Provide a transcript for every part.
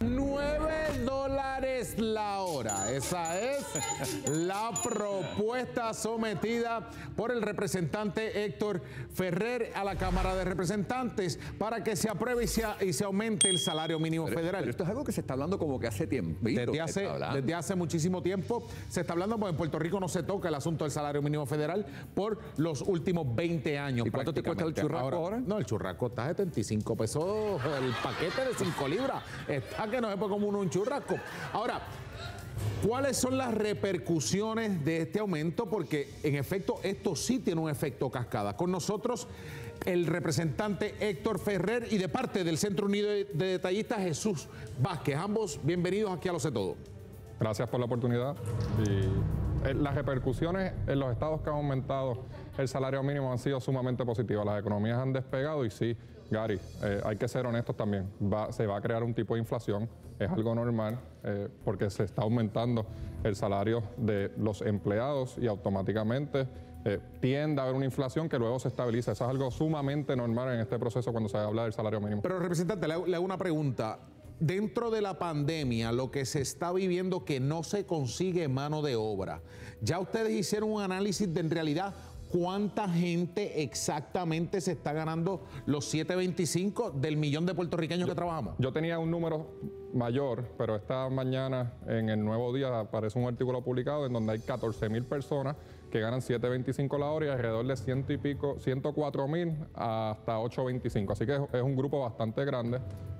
$9 la hora. Esa es la propuesta sometida por el representante Héctor Ferrer a la Cámara de Representantes para que se apruebe y se aumente el salario mínimo federal. Pero esto es algo que se está hablando como que hace tiempo. Desde hace muchísimo tiempo se está hablando, porque en Puerto Rico no se toca el asunto del salario mínimo federal por los últimos 20 años. ¿Y cuánto te cuesta el churrasco ahora? No, el churrasco está a 75 pesos, el paquete de 5 libras. Está que no se puede comer uno un churrasco. Ahora, ¿cuáles son las repercusiones de este aumento? Porque, en efecto, esto sí tiene un efecto cascada. Con nosotros, el representante Héctor Ferrer y de parte del Centro Unido de Detallistas, Jesús Vázquez. Ambos bienvenidos aquí a Lo Sé Todo. Gracias por la oportunidad. Y las repercusiones en los estados que han aumentado el salario mínimo han sido sumamente positivas. Las economías han despegado y sí, Gary, hay que ser honestos también. Se va a crear un tipo de inflación, es algo normal, porque se está aumentando el salario de los empleados y automáticamente tiende a haber una inflación que luego se estabiliza. Eso es algo sumamente normal en este proceso cuando se habla del salario mínimo. Pero, representante, le hago una pregunta. Dentro de la pandemia, lo que se está viviendo que no se consigue mano de obra, ¿ya ustedes hicieron un análisis de en realidad cuánta gente exactamente se está ganando los 7.25 del millón de puertorriqueños que trabajamos? Yo tenía un número mayor, pero esta mañana en el Nuevo Día aparece un artículo publicado en donde hay 14.000 personas que ganan 7.25 la hora y alrededor de 104.000 hasta 8.25. Así que es un grupo bastante grande.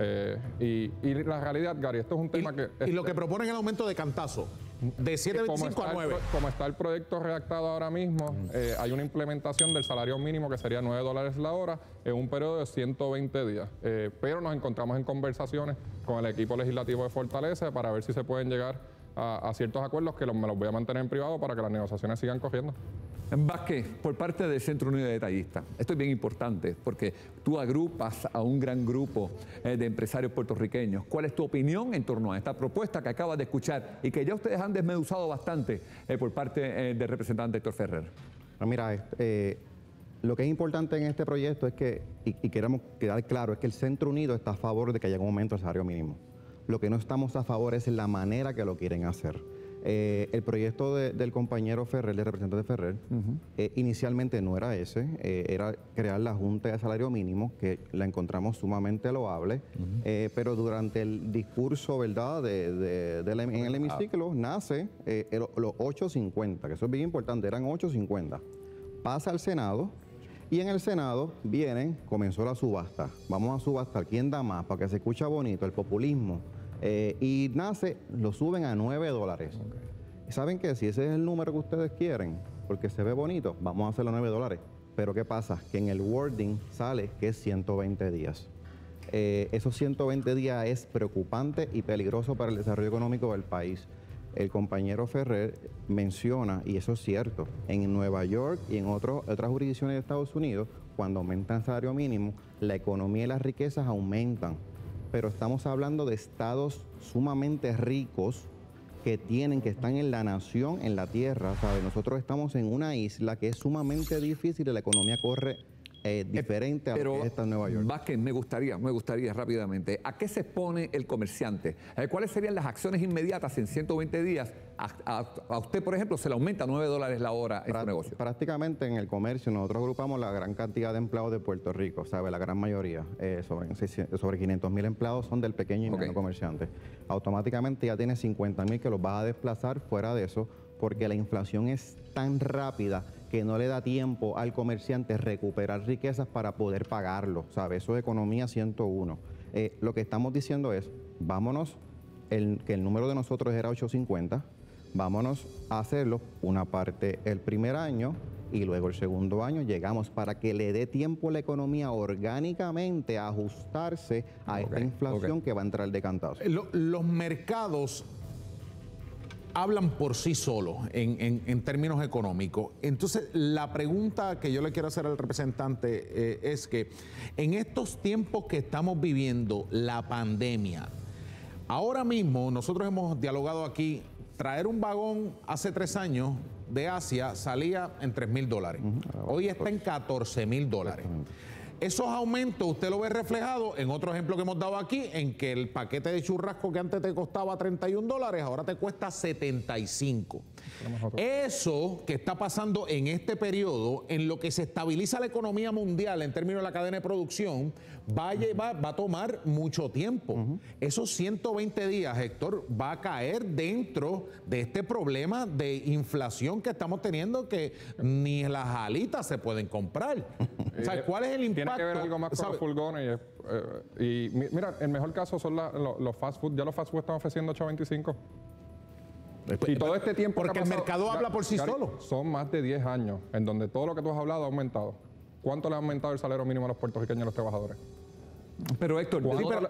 Y la realidad, Gary, esto es un tema que... Y lo que proponen es el aumento de cantazo, de 7.25 a 9. Como está el proyecto redactado ahora mismo, hay una implementación del salario mínimo que sería $9 la hora en un periodo de 120 días. Pero nos encontramos en conversaciones con el equipo legislativo de Fortaleza para ver si se pueden llegar a ciertos acuerdos que me los voy a mantener en privado para que las negociaciones sigan corriendo. Vázquez, por parte del Centro Unido de Detallistas, esto es bien importante porque tú agrupas a un gran grupo de empresarios puertorriqueños. ¿Cuál es tu opinión en torno a esta propuesta que acabas de escuchar y que ya ustedes han desmenuzado bastante por parte del representante Héctor Ferrer? Mira, lo que es importante en este proyecto es que, y queremos quedar claro, es que el Centro Unido está a favor de que haya un aumento del salario mínimo. Lo que no estamos a favor es la manera que lo quieren hacer. El proyecto del compañero Ferrer, del representante Ferrer, inicialmente no era ese, era crear la Junta de Salario Mínimo, que la encontramos sumamente loable, pero durante el discurso, ¿verdad?, en el hemiciclo nace los 8.50, que eso es bien importante, eran 8.50. Pasa al Senado y en el Senado comenzó la subasta. Vamos a subastar quién da más para que se escuche bonito, el populismo. Y lo suben a $9. ¿Saben qué? Si ese es el número que ustedes quieren, porque se ve bonito, vamos a hacerlo a $9. Pero ¿qué pasa? Que en el wording sale que es 120 días. Esos 120 días es preocupante y peligroso para el desarrollo económico del país. El compañero Ferrer menciona, y eso es cierto, en Nueva York y en otras jurisdicciones de Estados Unidos, cuando aumenta el salario mínimo, la economía y las riquezas aumentan. Pero estamos hablando de estados sumamente ricos que están en la nación, en la tierra, ¿sabes? Nosotros estamos en una isla que es sumamente difícil y la economía corre diferente a lo que está en Nueva York. Vázquez, me gustaría rápidamente, ¿a qué se expone el comerciante? ¿Cuáles serían las acciones inmediatas en 120 días? A usted, por ejemplo, se le aumenta $9 la hora en su negocio. Prácticamente en el comercio nosotros agrupamos la gran cantidad de empleados de Puerto Rico, ¿sabe? La gran mayoría, sobre 500.000 empleados son del pequeño y mediano comerciante. Automáticamente ya tienes 50.000 que los vas a desplazar fuera de eso, porque la inflación es tan rápida que no le da tiempo al comerciante recuperar riquezas para poder pagarlo, ¿sabe? Eso es economía 101. Lo que estamos diciendo es, vámonos, que el número de nosotros era 8.50, vámonos a hacerlo una parte el primer año y luego el segundo año llegamos para que le dé tiempo a la economía orgánicamente a ajustarse a esta inflación que va a entrar de cantazo. Los mercados hablan por sí solos en términos económicos. Entonces, la pregunta que yo le quiero hacer al representante es que en estos tiempos que estamos viviendo, la pandemia, ahora mismo nosotros hemos dialogado aquí, traer un vagón hace 3 años de Asia salía en $3.000. Hoy está en $14.000. Esos aumentos usted lo ve reflejado en otro ejemplo que hemos dado aquí, en que el paquete de churrasco que antes te costaba $31, ahora te cuesta 75. Eso que está pasando en este periodo, en lo que se estabiliza la economía mundial en términos de la cadena de producción, va a tomar mucho tiempo. Esos 120 días, Héctor, va a caer dentro de este problema de inflación que estamos teniendo, que ni las alitas se pueden comprar. O sea, ¿cuál es el impacto? Tiene que ver algo más con los furgones. Mira, el mejor caso son los fast food. Ya los fast food están ofreciendo $8.25. Y todo este tiempo porque el mercado habla por sí solo. Son más de 10 años en donde todo lo que tú has hablado ha aumentado. ¿Cuánto le ha aumentado el salario mínimo a los puertorriqueños y a los trabajadores? Pero Héctor,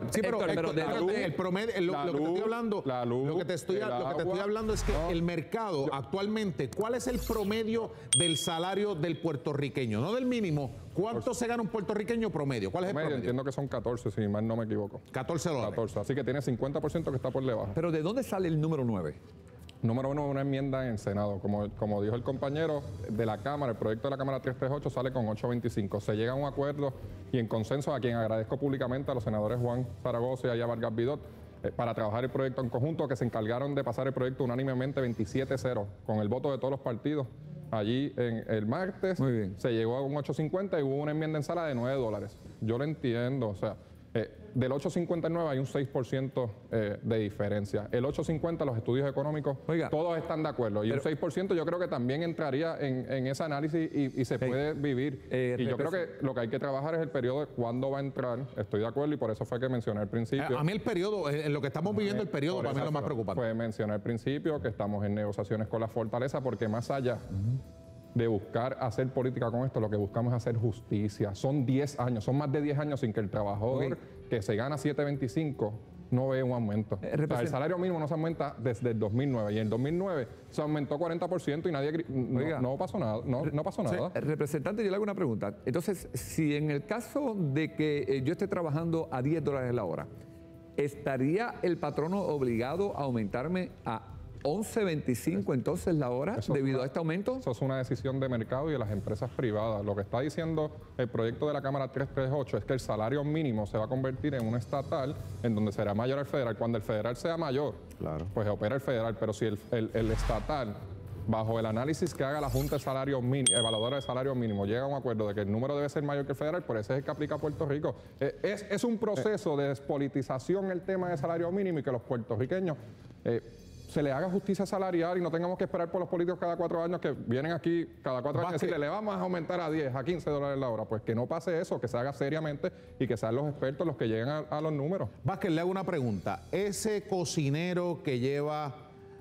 el promedio, lo que te estoy hablando, lo que te estoy hablando es que el mercado actualmente, ¿cuál es el promedio del salario del puertorriqueño? No del mínimo. ¿Cuánto se gana un puertorriqueño promedio? ¿Cuál es el promedio? Entiendo que son 14, si mal no me equivoco. $14. 14, así que tiene 50% que está por debajo. Pero ¿de dónde sale el número 9? Número uno, una enmienda en el Senado. Como dijo el compañero de la Cámara, el proyecto de la Cámara 338 sale con 8.25. Se llega a un acuerdo y en consenso, a quien agradezco públicamente, a los senadores Juan Zaragoza y Aya Vargas Vidot, para trabajar el proyecto en conjunto, que se encargaron de pasar el proyecto unánimemente 27-0, con el voto de todos los partidos. Allí el martes se llegó a un 8.50 y hubo una enmienda en sala de $9. Yo lo entiendo, o sea, del 8.59 hay un 6% de diferencia. El 8.50, los estudios económicos, todos están de acuerdo. Y un 6% yo creo que también entraría en ese análisis y se puede vivir. Y yo creo que lo que hay que trabajar es el periodo de cuándo va a entrar. Estoy de acuerdo y por eso fue que mencioné al principio. A mí el periodo, en lo que estamos viviendo el periodo, para mí es lo más preocupante. Pues mencioné al principio que estamos en negociaciones con la Fortaleza porque más allá de buscar hacer política con esto, lo que buscamos es hacer justicia. Son 10 años, son más de 10 años sin que el trabajador que se gana 7.25 no ve un aumento. O sea, el salario mínimo no se aumenta desde el 2009 y en el 2009 se aumentó 40% y nadie no pasó nada. No pasó nada. Representante, yo le hago una pregunta. Entonces, si en el caso de que yo esté trabajando a $10 la hora, ¿estaría el patrono obligado a aumentarme a 11.25 entonces la hora debido a este aumento? Eso es una decisión de mercado y de las empresas privadas. Lo que está diciendo el proyecto de la Cámara 338 es que el salario mínimo se va a convertir en un estatal en donde será mayor al federal. Cuando el federal sea mayor, pues opera el federal, pero si el estatal, bajo el análisis que haga la Junta de Salario Mínimo, evaluadora de salario mínimo, llega a un acuerdo de que el número debe ser mayor que el federal, por eso es el que aplica a Puerto Rico. Es un proceso de despolitización el tema de salario mínimo y que los puertorriqueños se le haga justicia salarial y no tengamos que esperar por los políticos cada 4 años que vienen aquí cada 4 años y decirle, le vamos a aumentar a 10, a $15 la hora. Pues que no pase eso, que se haga seriamente y que sean los expertos los que lleguen a los números. Vázquez, le hago una pregunta. Ese cocinero que lleva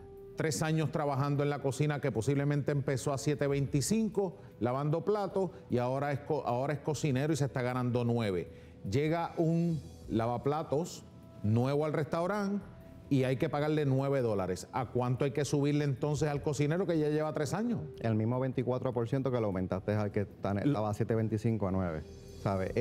3 años trabajando en la cocina, que posiblemente empezó a 7.25 lavando platos y ahora es cocinero y se está ganando 9. Llega un lavaplatos nuevo al restaurante y hay que pagarle $9. ¿A cuánto hay que subirle entonces al cocinero que ya lleva 3 años? El mismo 24% que lo aumentaste al que estaba a 7.25 a 9. ¿Sabe?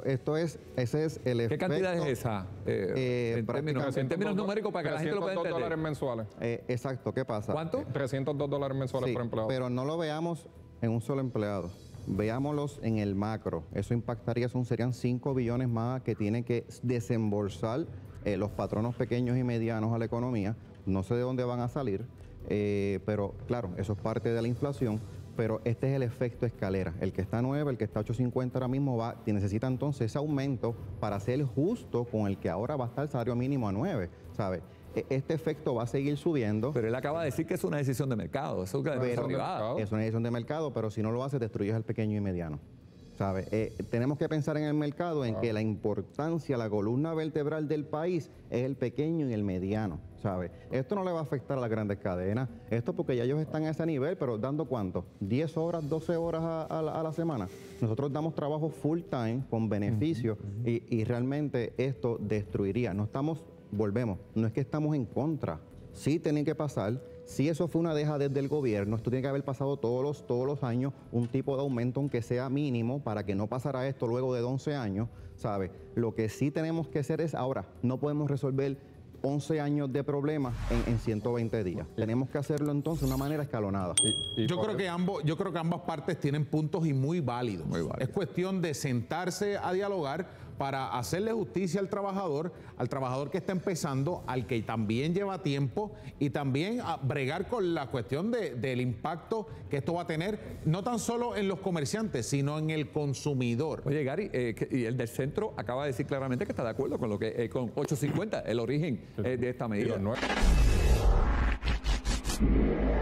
Ese es el efecto. ¿Qué cantidad es esa? En términos numéricos para que la gente lo pueda entender. $302 mensuales. Exacto, ¿qué pasa? ¿Cuánto? $302 mensuales por empleado. Pero no lo veamos en un solo empleado. Veámoslos en el macro. Eso impactaría, serían 5 billones más que tienen que desembolsar los patronos pequeños y medianos a la economía. No sé de dónde van a salir, pero claro, eso es parte de la inflación. Pero este es el efecto escalera. El que está a 9, el que está a 8.50 ahora mismo necesita entonces ese aumento para ser justo con el que ahora va a estar el salario mínimo a 9, ¿sabe? Este efecto va a seguir subiendo. Pero él acaba de decir que es una decisión de mercado. Es una decisión privada. Es una decisión de mercado, pero si no lo haces, destruyes al pequeño y mediano. ¿Sabe? Tenemos que pensar en el mercado, en que la importancia, la columna vertebral del país es el pequeño y el mediano, ¿sabe? Esto no le va a afectar a las grandes cadenas, esto porque ya ellos están a ese nivel, pero ¿dando cuánto? ¿10 horas, 12 horas a la semana? Nosotros damos trabajo full time con beneficios y realmente esto destruiría. Volvemos, no es que estamos en contra, sí tienen que pasar. Si eso fue una dejadez del gobierno, esto tiene que haber pasado todos los años un tipo de aumento, aunque sea mínimo, para que no pasara esto luego de 11 años, ¿sabe? Lo que sí tenemos que hacer es, ahora, no podemos resolver 11 años de problemas en 120 días. Tenemos que hacerlo entonces de una manera escalonada. Yo creo que ambas partes tienen puntos y muy válidos. Es cuestión de sentarse a dialogar para hacerle justicia al trabajador que está empezando, al que también lleva tiempo, y también a bregar con la cuestión del impacto que esto va a tener, no tan solo en los comerciantes, sino en el consumidor. Oye, Gary, y el del centro acaba de decir claramente que está de acuerdo con lo que con 850, el origen de esta medida.